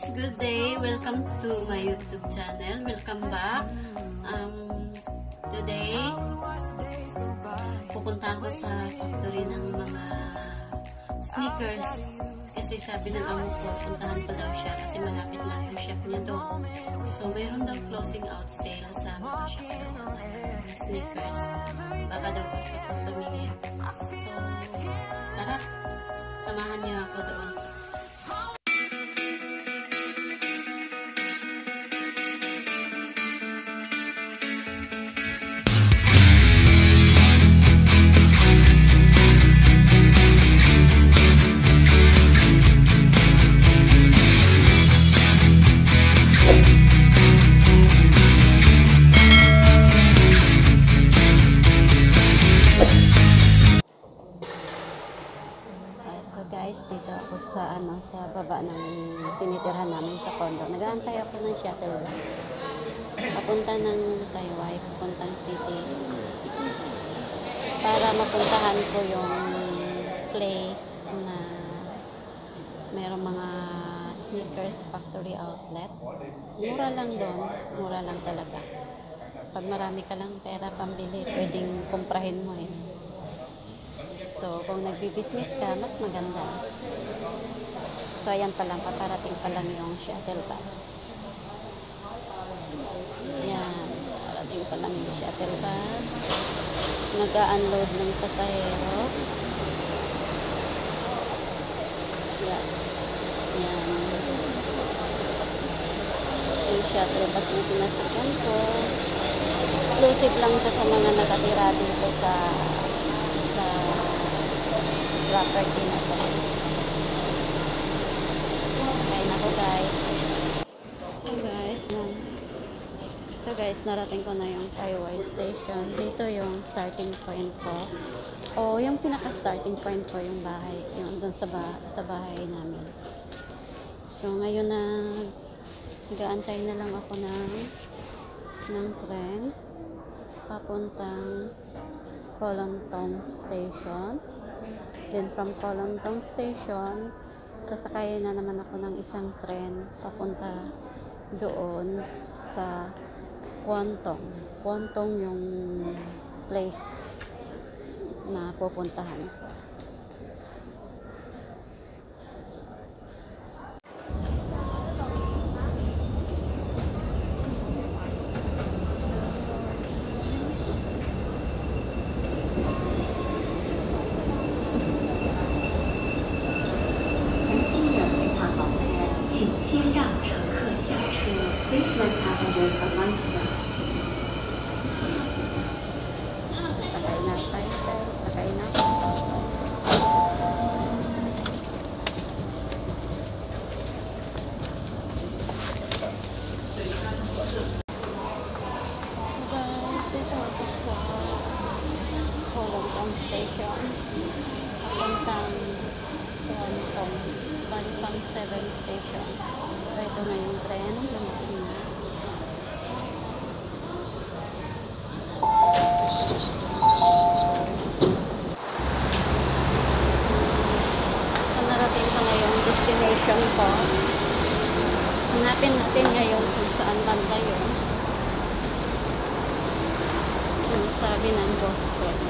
good day. Welcome to my YouTube channel. Welcome back. Today, pupunta ako sa factory ng mga sneakers. Kasi sabi ng amo ko, puntahan pa daw siya kasi malapit lang yung shop niya doon. So, mayroon daw closing out sale sa mga shop ng mga sneakers. Baka daw gusto kong tumingin. So, tara, samahan niyo ako doon. Guys, dito ako sa baba ng tinitirhan namin sa condo. Nag-aantay ako ng shuttle bus. Papunta ng Taiwan, papuntang city. Para mapuntahan ko yung place na mayroong mga sneakers factory outlet. Mura lang doon, mura lang talaga. Pag marami ka lang pera pambili, pwedeng kumprahin mo eh. So, kung nagbi-business ka, mas maganda. So, ayan pa lang, paparating pa lang yung shuttle bus. Ayan, paparating pa lang yung shuttle bus. Nag-unload ng pasahero. Ayan. Ayan. Yung shuttle bus na sinasakyan ko. Exclusive lang ito sa mga nakatira dito sa property na ito. Sakay na ko guys. So guys, narating ko na yung Taiwan station. Dito yung starting point ko. O yung pinaka-starting point ko yung bahay. Yung doon sa bahay namin. So ngayon na nag-aantay na lang ako ng tren papuntang Kolongtong Station. Then from Kolongtong Station, sasakayin na naman ako ng isang tren papunta doon sa Kwantong. Kwantong yung place na pupuntahan ko. Please let passengers alight now. Sakay na tayo guys. Sakay na. Guys, dito ako sa Kolongtong Station. Papuntang Kwantong. Balikan 7 Station. So, ito na yung tren. Lumating na. So, narating ko na yung destination ko. Hanapin natin ngayon kung saan banda yun. Sinasabi ng boss ko.